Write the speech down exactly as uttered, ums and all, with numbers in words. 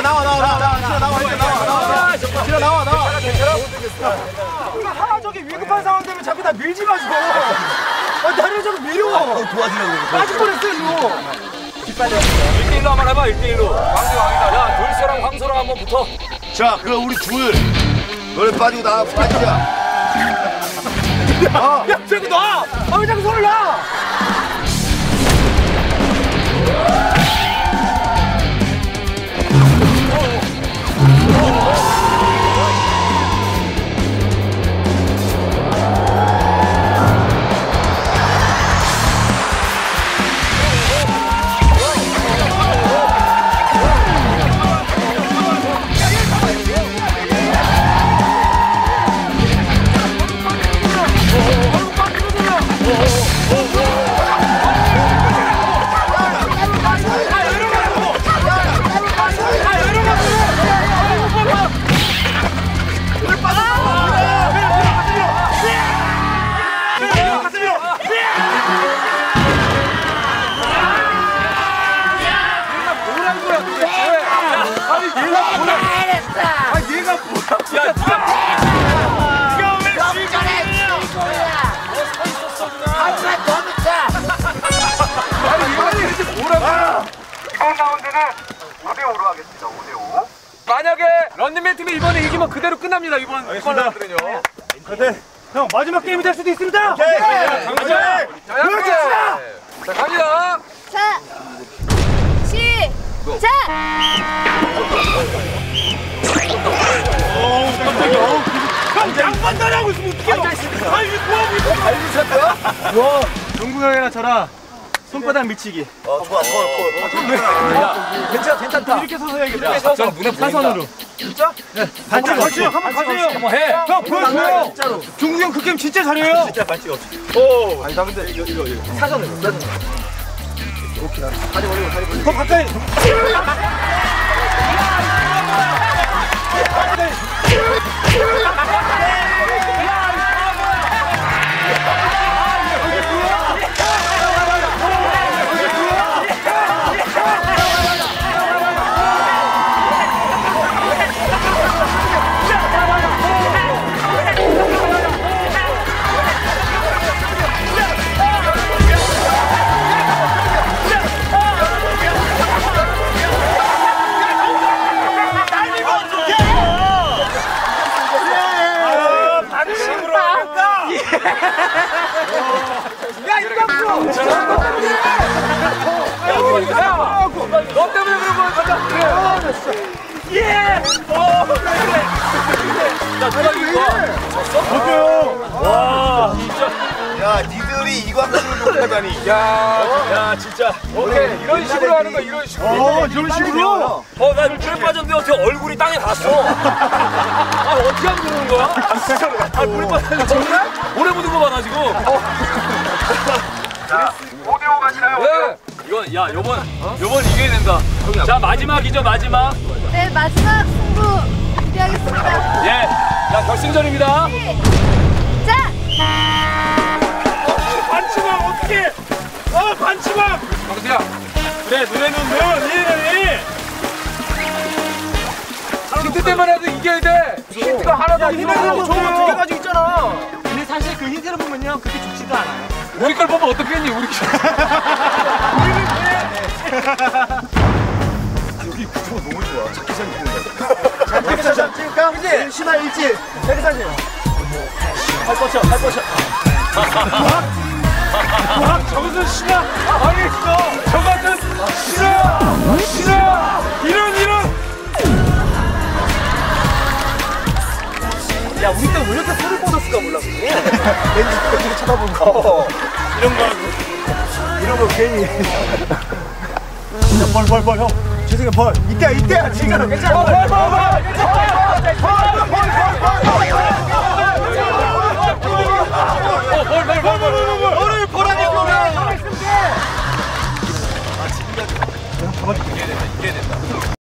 나와 나와 나와 나와 나와 나와 나와 나와 나와 나와 괜찮아? 이거 하나적인 위급한 상황 되면 자꾸 다 밀지 마시고. 아, 나를 자꾸 밀어. 도와주려고 빠질 뻔했어 일로. 뒷발려. 일 대 일로 한번 해봐. 일 대 일로. 광수 왕이다. 야, 돌쇠랑 황소랑 한번 붙어. 자, 그럼 우리 둘 너네 빠지고 나 빠지자. 야, 야, 저기 놔. 아, 왜 자꾸 손을 놔? 이번 라운드는 오 대 오로 하겠습니다. 오 대 오. 만약에 런닝맨 팀이 이번에 이기면 그대로 끝납니다. 이번 이번 라운드는요. 네. 형, 마지막 게임이 될 수도 있습니다. 오케이. 가자. 자, 양대. 자, 갑니다. 자, 시작! 형, 양반다리하고 있으면 어떡해요? 아, 이게 뭐하고 있어? 알겠었어요? 와, 용구 형이랑 저랑 손바닥 밀치기. 어, 좋아, 좋아, 좋아. 괜찮아 괜찮다. 이렇게 서서 해야겠다. 작전 눈에 보인다. 사선으로. 진짜? 네. 반칙 없이 한번 가세요. 한번 해. 형, 보여줘요. 진짜로. 종구 형 그 게임 진짜 잘해요. 진짜 반칙 없이. 오. 아니 나 근데 이거 이거 이거 사전으로 사전으로. 오케이 나 다리 벌리고 다리 벌리고. 더 가까이. 야, 이거 너 때문에 그런 거야. 가자. 예! 어, 그래, 그래. 자, 누가 이긴 거야? 졌어? 보세요. 와, 진짜. 야, 니들이 이 광수를 욕하다니. 야, 야, 진짜. 오케이, 이런 식으로 하는 거야, 이런 식으로. 어, 이런 식으로. 어, 나 물에 빠졌는데 어떻게 얼굴이 땅에 닿았어? 아, 어떻게 하면 그러는 거야? 아, 물에 빠졌는데 정말? 오래 묻은 거 봐, 나 지금. 자, 오 대 오 가시나요? 네. 이건, 야, 요번, 요번 이겨야 된다. 자, 마지막이죠, 마지막. 네, 마지막 승부 준비하겠습니다. 예. 자, 결승전입니다. 시작! 반치마 어떻게? 어, 반치마. 광수야. 그래, 눈에는 눈, 이는 이. 힌트 때만 해도 이겨야 돼. 힌트가 하나도 안 힌트하고 들어. 좋은 거 두 개 가지고 있잖아. 근데 사실 그 힌트를 보면요 그렇게 좋지도 않아요. 우리 걸 보면 어떻겠니, 우리. 여기 구조가 너무 좋아. 찾기 전 찍는 거. 자기 사진 찍을까? 그지? 신화 일지. 자기 사진. 할 뻗쳐 할 뻗쳐. 와, 저것은 신화 아니겠어. 저것은 신화, 신화. 이런 이런. 야 우리 때 왜 이렇게 소를 뻗었을까 몰라. 왠지 그렇게 쳐다보는 거. 이런 거 이런 거 괜히. 벌 벌 벌 형. 죄송해 벌. 이때야 이때야 지금. 괜찮아. 벌 벌 벌. 벌을 벌하니까. 이겨야 된다, 이겨야 된다.